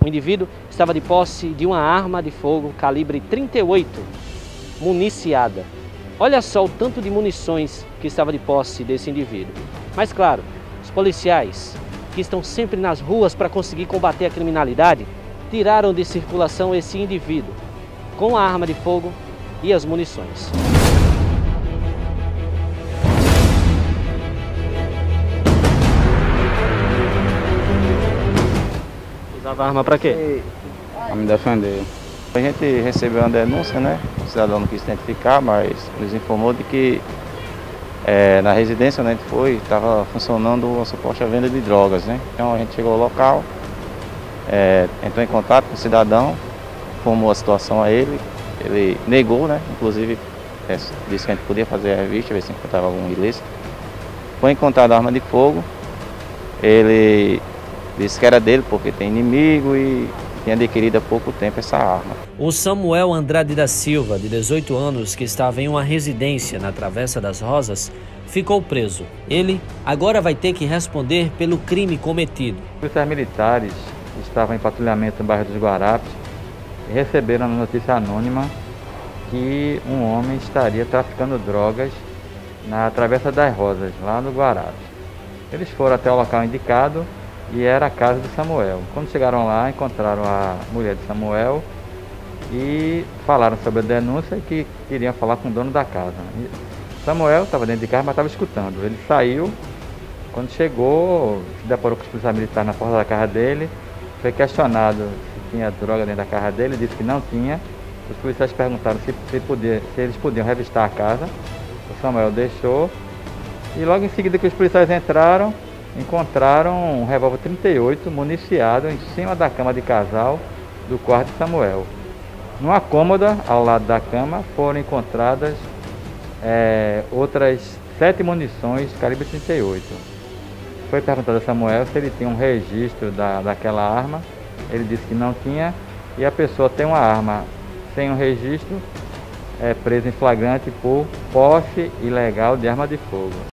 indivíduo estava de posse de uma arma de fogo calibre 38, municiada. Olha só o tanto de munições que estava de posse desse indivíduo. Mas claro, os policiais, que estão sempre nas ruas para conseguir combater a criminalidade, tiraram de circulação esse indivíduo com a arma de fogo e as munições. Usava a arma para quê? Para me defender. A gente recebeu uma denúncia, né? O cidadão não quis identificar, mas nos informou de que na residência onde a gente foi, estava funcionando uma suposta venda de drogas, né? Então a gente chegou ao local, entrou em contato com o cidadão, informou a situação a ele, ele negou, né? Inclusive disse que a gente podia fazer a revista, ver se encontrava algum ilícito. Foi encontrada a arma de fogo, ele disse que era dele porque tem inimigo e tinha adquirido há pouco tempo essa arma. O Samuel Andrade da Silva, de 18 anos, que estava em uma residência na Travessa das Rosas, ficou preso. Ele agora vai ter que responder pelo crime cometido. Os policiais militares estavam em patrulhamento no bairro dos Guarapes e receberam a notícia anônima que um homem estaria traficando drogas na Travessa das Rosas, lá no Guarapes. Eles foram até o local indicado e era a casa de Samuel. Quando chegaram lá, encontraram a mulher de Samuel e falaram sobre a denúncia e que queriam falar com o dono da casa. E Samuel estava dentro de casa, mas estava escutando. Ele saiu, quando chegou, se deparou com os policiais militares na porta da casa dele, foi questionado se tinha droga dentro da casa dele, disse que não tinha. Os policiais perguntaram se eles podiam revistar a casa. O Samuel deixou e logo em seguida que os policiais entraram, encontraram um revólver 38 municiado em cima da cama de casal do quarto de Samuel. Numa cômoda ao lado da cama foram encontradas outras 7 munições calibre 38. Foi perguntado a Samuel se ele tinha um registro daquela arma. Ele disse que não tinha, e a pessoa tem uma arma sem um registro, presa em flagrante por posse ilegal de arma de fogo.